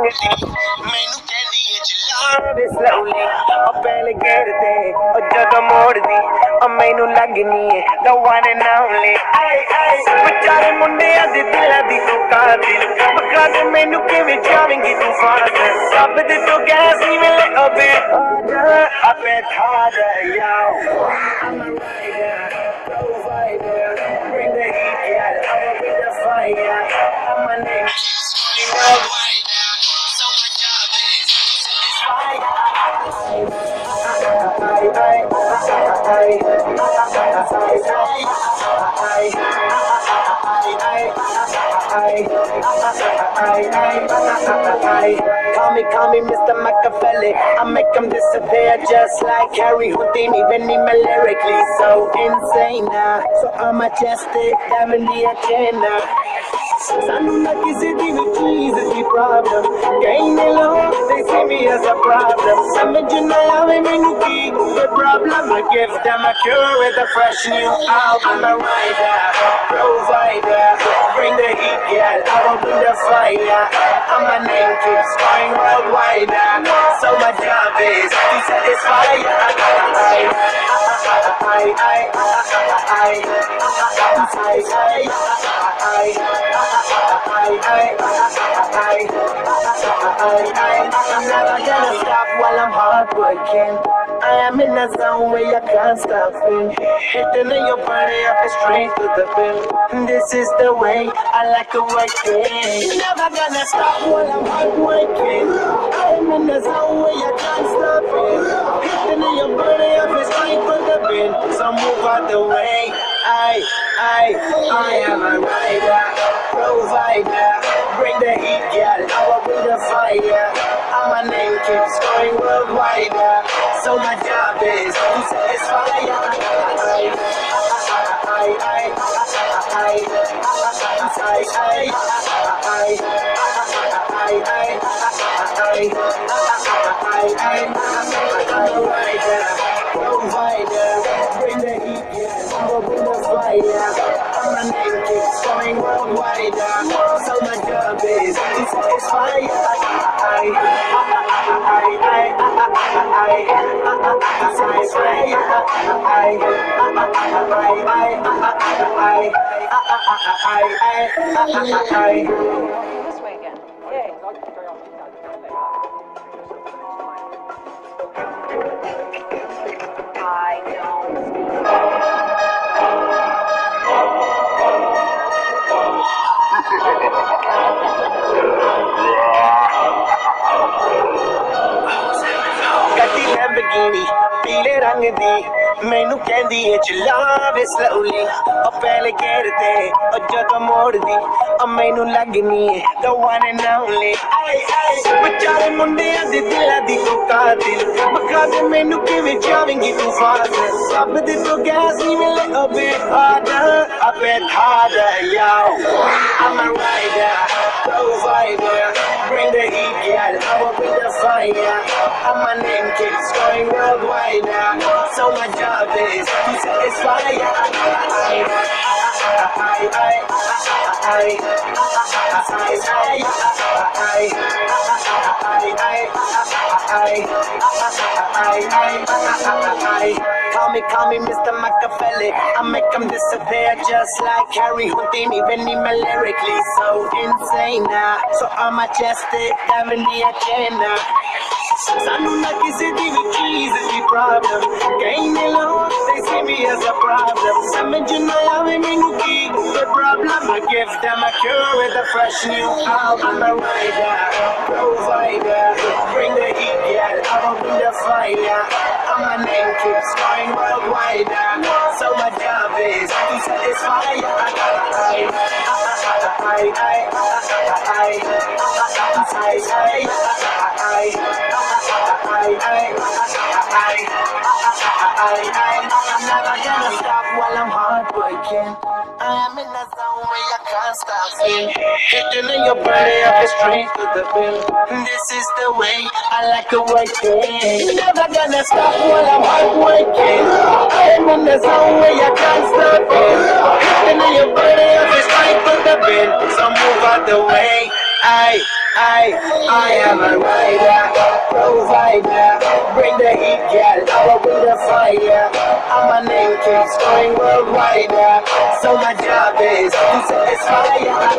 दी मैनू कहंदी है चला slowly ओ पहले गेर ते ओ जदों मोड़ दी ओ मैनू लगनी है the one and only बेचारे मुंडियां दे दिलां दी तू कातिल बखा दे मैनू किवें जावेंगी तू फासिल सब दे तो गैस नहीं मिले ओ bit up and harder yo I'm a rider provider bring the heat yeah I'ma bring the fire I'm a name worldwide now so my job is Call me Mr. Machiavelli. I make them disappear just like Harry Houdini. Benny lyrically so insane now. So I'm majestic, having the agenda. Sanu na kisi di cheese is the problem. Gain alone, they see me as a problem. Samajh na aave mainu ki the problem. I give them a cure with a fresh new album. I'm a rider, provider, bring the heat, yeah. I will bring the fire. And my name keeps going worldwide. So my job is to satisfy. I'm never gonna stop while I'm hard working. I am in a zone where you can't stop me. Hitting in your body up straight to the bill. This is the way I like to work it. Never gonna stop while I'm hard working. I am in a zone where you can't stop it. Hitting in your body up straight to the bill. So move out the way. I am a rider, provider. Bring the heat, yeah. I will bring the fire. And my name keeps going worldwide. So my job is to satisfy. Provider, bring the heat, yeah. I will bring the fire. And my name keeps going worldwide. So my job is to satisfy. This way again. Yay. I don't ਗੱਡੀ Lamborghini ਪੀਲੇ ਰੰਗ ਦੀ ਮੈਨੂੰ ਕਹਿੰਦੀ ਏ ਚਲਾਵੇ slowly ਉਹ ਪਹਿਲੇ ਗੇਰ ਤੇ ਉਹ ਜਦੋਂ ਮੋੜਦੀ ਉਹ ਮੈਨੂੰ ਲੱਗਨੀ ਏ the one and only ਵਿਚਾਰੇ ਮੁੰਡਿਆਂ ਦੇ ਦਿਲਾਂ ਦੀ ਤੂੰ ਕਾਤਿਲ ਬਖਾ ਦੇ ਮੈਨੂੰ ਕਿਵੇਂ ਜਾਵੇਂਗੀ ਤੂੰ ਫਾਸਿਲ ਸਭ ਦੇ ਤੋਂ ਗੈਸ ਨਹੀਂ ਮਿਲੇ a bit harder yo I'm a rider provider bring the heat yeah I will bring the fire and my name keeps going worldwide so my job is to satisfy Call me Mr. Machiavelli. I make them disappear just like Harry Houdini. Benny lyrically so insane now. So I'm majestic, having the agenda. Sanu na kisi di cheese is the problem. Gain alone, they see me as a problem. Samajh na aave mainu ki the problem. I give them a cure with a fresh new album. I'm a rider, provider, bring the heat, yeah. I will bring the fire. And my name keeps going worldwide. So my job is to satisfy. I'm never gonna stop while I'm hard working. I am in a zone where you can't stop me. Hitting in your body up straight to the bill. This is the way I like to work it. Never gonna stop while I'm hard working. I am in the zone where you can't stop it. Hitting in your body up straight to the bill. So move out the way. I am a rider, provider. Bring the heat, girl, I will bring the fire. And my name keeps going worldwide. So my job is to satisfy.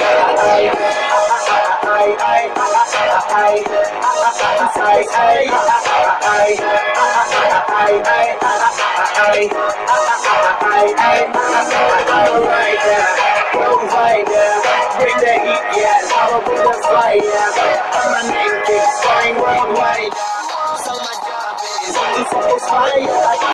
Provider, bring the heat, yes, I will bring the fire. And my name keeps going worldwide. So my job is to satisfy.